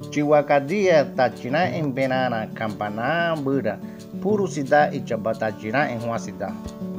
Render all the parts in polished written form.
Chiwakadia tachina en benana campana bura puru sida ichabatachina en huasida.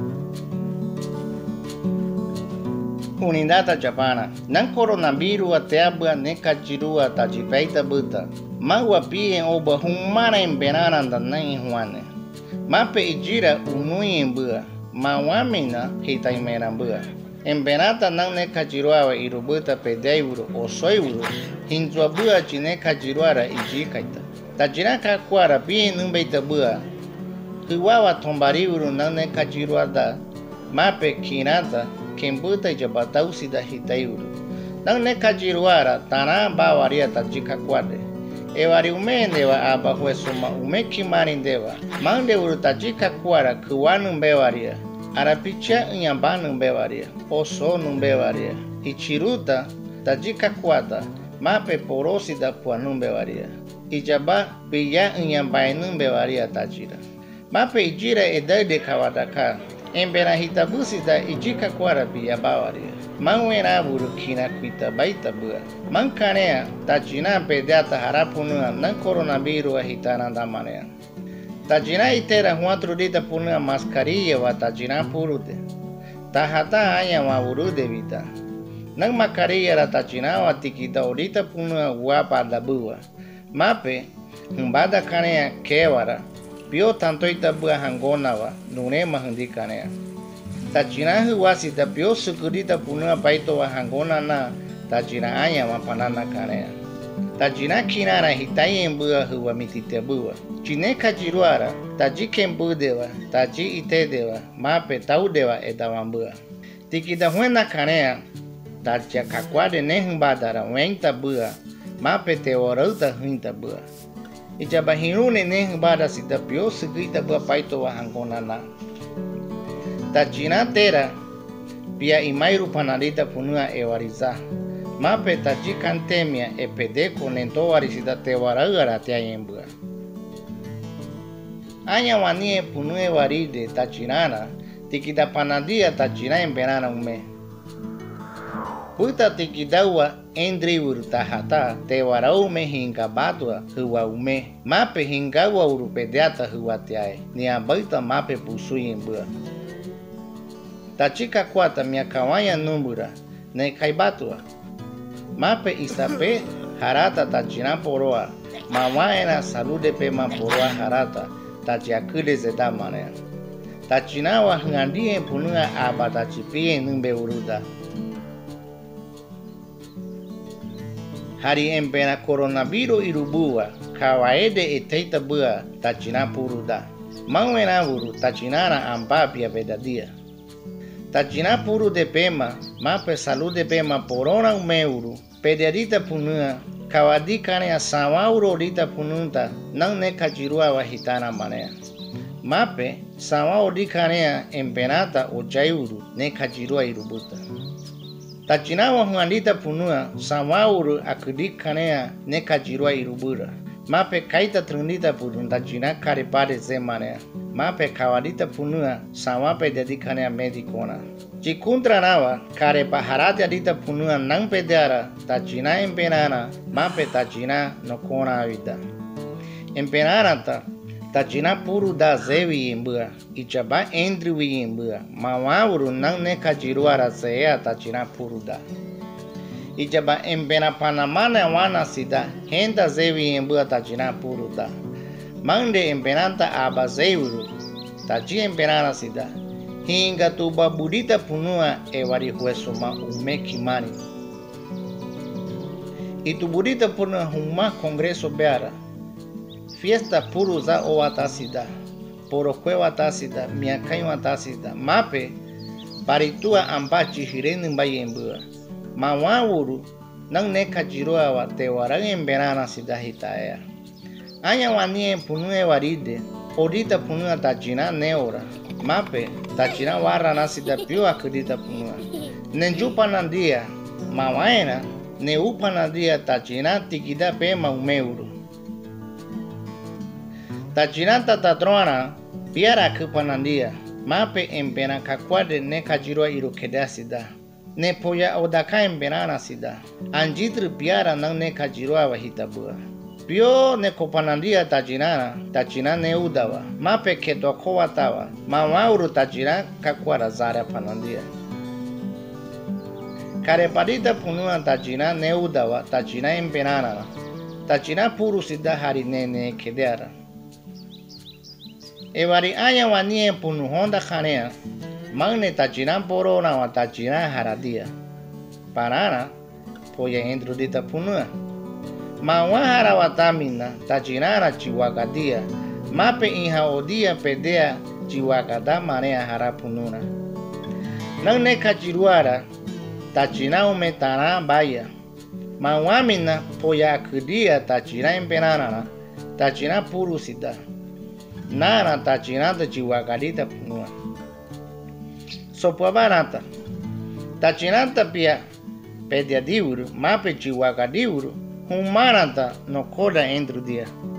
Unidata Japana nan coronavirus ateabua nekachirua tajipeita buta magua pien oba humana en benana dan en huane mape ijira unui en bua mawamina hitaimena bua en benata nan nekachirua irubuta pedeuro o soiuro hinzua bua chine kachiruara ijikaita tajiraka kwara pien numbeita bua huwawa tombariuru nan nekachirua da mape kinata Kembuta jabatau sida hitaiuru. Nang nekajiruara tanah bawaria tajika kwade. Ewari umendewa aba huesuma umekimarindewa. Mande uru tajika kwara kuwanu mbewaria. Arapicha nyambanu mbewaria. Oso numbewaria. Ichiruta tajika kwata mape porosi da puanu mbewaria. Ijaba biya nyambainu mbewaria tajira. Mape ijira edade kawadaka. Embera hitabusita ijika kwara biya bawaria. Mangwena buru kina kuita baita bua. Mangkanea tajina pedata harapunua nan coronavirus hitana damanea. Tajina itera huatru dita punua mascarilla wa tajina purude. Tahata aya wa urude vita. Nang mascarilla ra tajina wa tikita orita punua guapa da bua. Mape humbada kanea kewara. Pio tanto itabua hangona wa nune mahandikanea. Tajina huwasi ta pio sukurita punua paito wa hangona na tajina anya wa panana kanea. Tajina kinara hitai embua huwa mitite bua. Chine kajiruara taji embu dewa taji ite dewa mape tau dewa edawambua. Tikida huena kanea tajia kakwade nehumbadara wenta bua mape te warauta huinta bua. Ijaba hirune ne bada sida pio seguita bua paito wa hangona na. Tajina tera pia imairu panarita punua ewariza. Mape taji kantemia epedeko nento warisida te waragara te ayembua. Anya wanie punue waride tajinana tikida panadia tajina embenana ume. Puta tikidawa endri urutahata te warau me hinga batua huwa ume mape hingawa urupediata huwa tiae ni abaita mape pusui embua. Tachika kwata miakawaya numbura ne kaibatua mape isape harata tajina poroa mawaena salude pema poroa harata tajiakude zedamane. Tajina wa ngandie punua abata chipie numbe uruda. Hari empena coronavirus irubua kawaede eteita bua tajina puruda. Mangwena uru tajinana ambapia vedadia. Tajina puru de pema mape salude pema porona umeuru pederita punua kawadi kane sawauro rita pununta nang ne kajirua wahitana manea. Mape sawauri kane empenata o jaiuru ne kajirua irubuta. Tajina wa huandita punua sawauru akudik kanea ne kajirua irubura. Mape kaita trunita purun tajina karipade zemanea. Mape kawadita punua sawape dedikanea medikona. Jikuntra nawa kare paharati adita punua nang pedara tajina empenana mape tajina nokona avida. Empenana ta tajina puru da zewi imbua ijaba endriwi imbua mawawuru nang ne kajiruara zea tajina puru da. Ijaba empena panamana wana sida henda zewi imbua tajina puru da. Mande empenanta aba zeuru taji empenana sida hinga tuba budita punua ewari huesuma ume kimani. Itu budita punua huma kongreso beara fiesta puru za o watasida porokwe watasida miakai watasida mape baritua ambachi hireni mbayembua mawawuru nang neka jiroa wa te warang embenana sida hitaya. Anya wanie punue waride odita punua tajina neora mape tajina warana sida pio akudita punua nenjupa nandia mawaena ne upa nandia tajina tikida pema umeuru. Tajina tatatroana piara kupanandia mape empena kakwade ne kajirua irukeda sida ne poya odaka embenana sida anjitru piara nang ne kajirua wahitabua pio ne kopanandia tajina ne udawa. Mape keto kowatawa. Mawauru tajina kakwara zara panandia. Kareparita punua tajina ne udawa tajina empenana. Tajina puru sida hari nene kedeara. Evari aya wanie punu honda khanea. Magne tajina porona wa tajina haradia. Parana poya endrudita punua. Mawahara watamina tajinara chiwagadia. Mape inha odia pedea chiwagada marea harapununa. Nang ne kajiruara tajina umetana baya. Mawamina poya kedia tajina empenana. Tajina puru sida. Nara tajina de chiwagadita punua. Sopa barata. Tajina tapia pedia diuru. Mape chiwagadiuru. Humanata no koda endro dia.